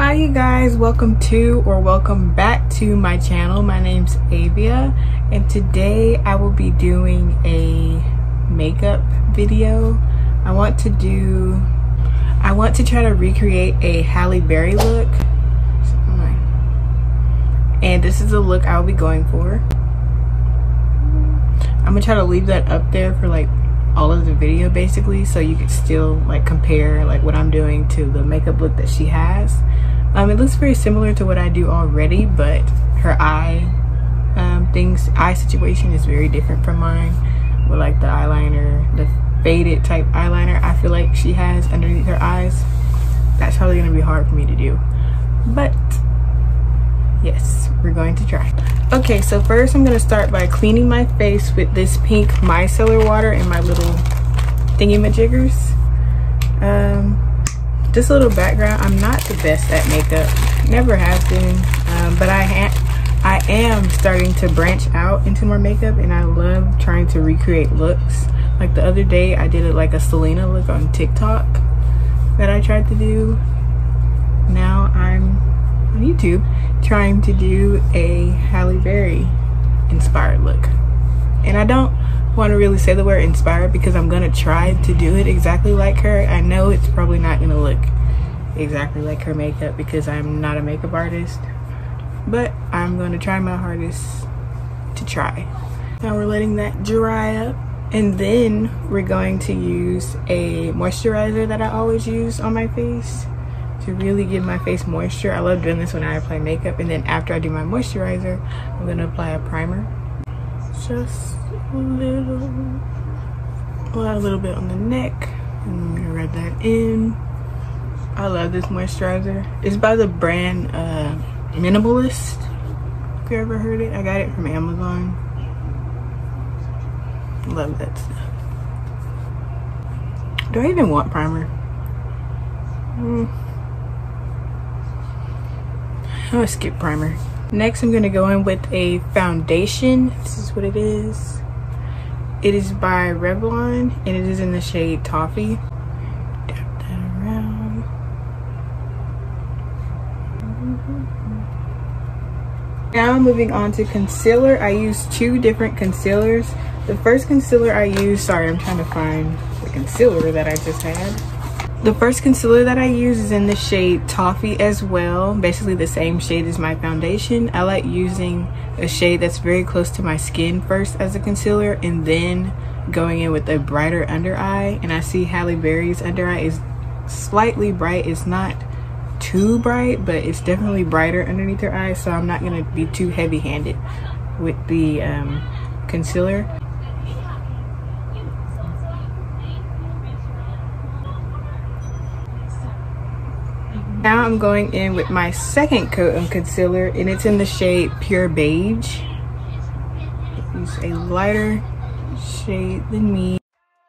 Hi you guys, welcome to or welcome back to my channel. My name's Avia and today I will be doing a makeup video. I want to try to recreate a Halle Berry look, and this is the look I'll be going for. I'm gonna try to leave that up there for like all of the video basically, so you can still like compare like what I'm doing to the makeup look that she has. It looks very similar to what I do already, but her eye situation is very different from mine, with like the eyeliner, the faded type eyeliner I feel like she has underneath her eyes. That's probably gonna be hard for me to do, but yes, we're going to try. Okay, so first I'm gonna start by cleaning my face with this pink micellar water in my little thingy-majiggers. Just a little background, I'm not the best at makeup, never have been, but I am starting to branch out into more makeup, and I love trying to recreate looks. Like the other day I did like a Selena look on TikTok that I tried to do. Now I'm on YouTube trying to do a Halle Berry inspired look, and I don't want to really say the word inspired because I'm gonna try to do it exactly like her. I know it's probably not gonna look exactly like her makeup because I'm not a makeup artist, but I'm gonna try my hardest to try. Now we're letting that dry up, and then we're going to use a moisturizer that I always use on my face to really give my face moisture. I love doing this when I apply makeup, and then after I do my moisturizer, I'm gonna apply a primer. Just a little bit on the neck, and I'm gonna rub that in. I love this moisturizer. It's by the brand Minimalist, if you ever heard it. I got it from Amazon. Love that stuff. Do I even want primer? I'm gonna skip primer. Next I'm gonna go in with a foundation. This is what it is. It is by Revlon and it is in the shade Toffee. Tap that around. Now moving on to concealer. I use two different concealers. The first concealer I use, sorry, I'm trying to find the concealer that I just had. The first concealer that I use is in the shade Toffee as well, basically the same shade as my foundation. I like using a shade that's very close to my skin first as a concealer, and then going in with a brighter under eye. And I see Halle Berry's under eye is slightly bright. It's not too bright, but it's definitely brighter underneath her eyes, so I'm not gonna be too heavy-handed with the concealer. Now I'm going in with my second coat of concealer, and it's in the shade Pure Beige. Use a lighter shade than me.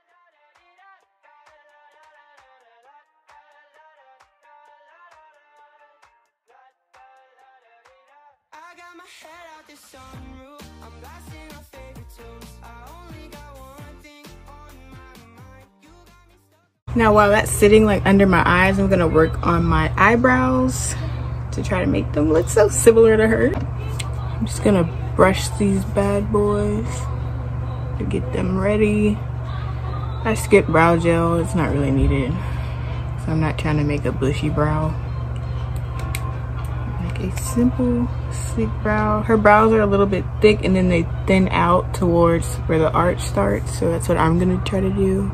Now while that's sitting like under my eyes, I'm gonna work on my eyebrows to try to make them look so similar to her. I'm just gonna brush these bad boys to get them ready. I skipped brow gel, it's not really needed, so I'm not trying to make a bushy brow. Make a simple, sleek brow. Her brows are a little bit thick and then they thin out towards where the arch starts, so that's what I'm gonna try to do.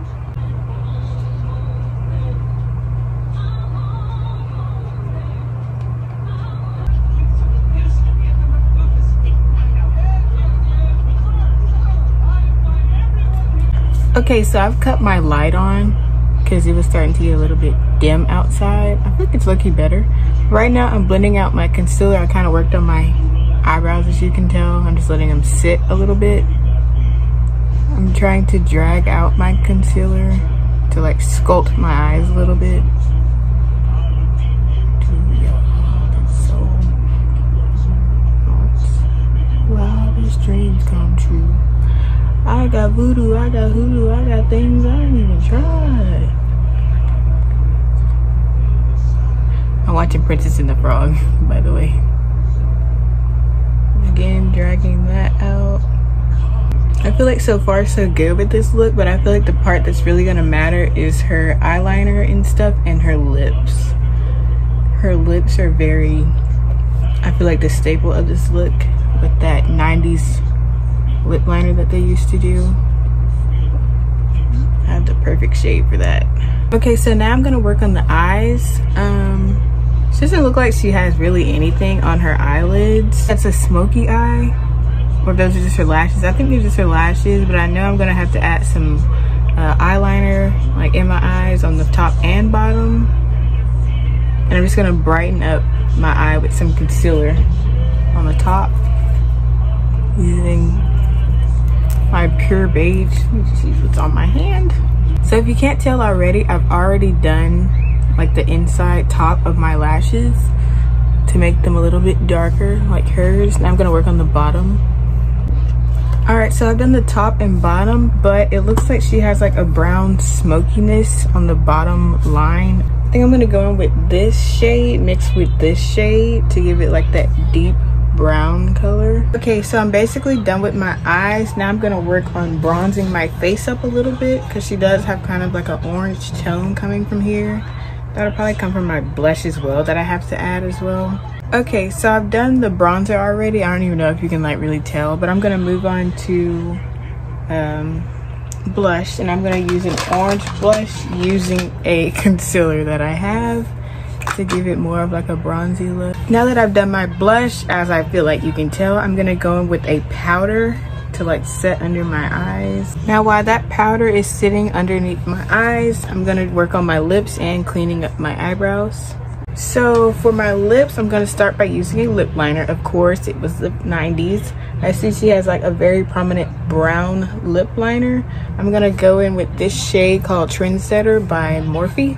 Okay, so I've cut my light on because it was starting to get a little bit dim outside. I think it's looking better. Right now I'm blending out my concealer. I kind of worked on my eyebrows, as you can tell. I'm just letting them sit a little bit. I'm trying to drag out my concealer to like sculpt my eyes a little bit. Wildest dreams come true. I got voodoo, I got hoodoo, I got things I didn't even try. I watching Princess and the Frog, by the way. Again, dragging that out. I feel like so far so good with this look, but I feel like the part that's really gonna matter is her eyeliner and stuff, and her lips. Her lips are very, I feel like, the staple of this look, with that 90s lip liner that they used to do. I have the perfect shade for that. Okay, so now I'm gonna work on the eyes. She doesn't look like she has really anything on her eyelids. That's a smoky eye, or those are just her lashes. I think they're just her lashes, but I know I'm gonna have to add some eyeliner like in my eyes on the top and bottom. And I'm just gonna brighten up my eye with some concealer on the top using my Pure Beige. Let me just see what's on my hand. So if you can't tell already, I've already done like the inside top of my lashes to make them a little bit darker like hers. Now I'm gonna work on the bottom. All right, so I've done the top and bottom, but it looks like she has like a brown smokiness on the bottom line. I think I'm gonna go in with this shade mixed with this shade to give it like that deep brown color. Okay, so I'm basically done with my eyes. Now I'm gonna work on bronzing my face up a little bit, because she does have kind of like an orange tone coming from here. That'll probably come from my blush as well that I have to add as well. Okay, so I've done the bronzer already. I don't even know if you can like really tell, but I'm gonna move on to blush, and I'm gonna use an orange blush using a concealer that I have to give it more of like a bronzy look. Now that I've done my blush, as I feel like you can tell, I'm gonna go in with a powder to like set under my eyes. Now while that powder is sitting underneath my eyes, I'm gonna work on my lips and cleaning up my eyebrows. So for my lips, I'm gonna start by using a lip liner. Of course, it was the 90s. I see she has like a very prominent brown lip liner. I'm gonna go in with this shade called Trendsetter by Morphe.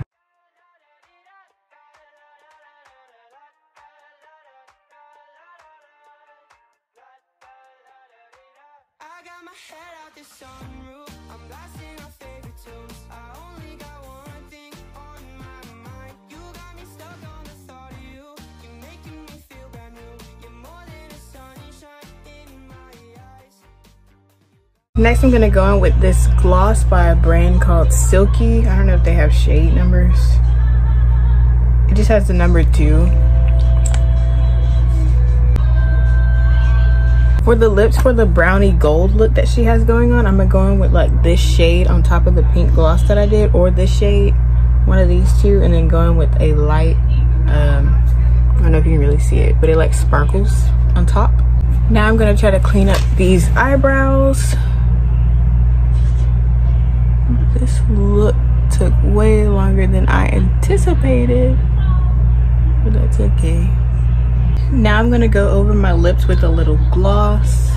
Next, I'm gonna go in with this gloss by a brand called Silky. I don't know if they have shade numbers. It just has the number 2. For the lips, for the brownie gold look that she has going on, I'm gonna go in with like this shade on top of the pink gloss that I did, or this shade, one of these two, and then go in with a light, I don't know if you can really see it, but it like sparkles on top. Now I'm gonna try to clean up these eyebrows. This look took way longer than I anticipated, but that's okay. Now I'm gonna go over my lips with a little gloss.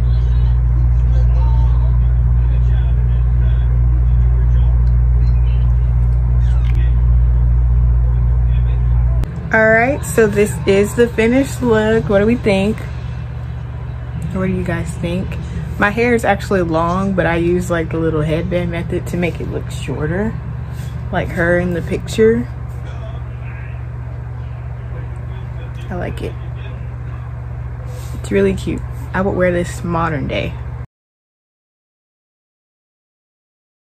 All right, so this is the finished look. What do we think? What do you guys think? My hair is actually long, but I use like the little headband method to make it look shorter, like her in the picture. I like it. It's really cute. I would wear this modern day.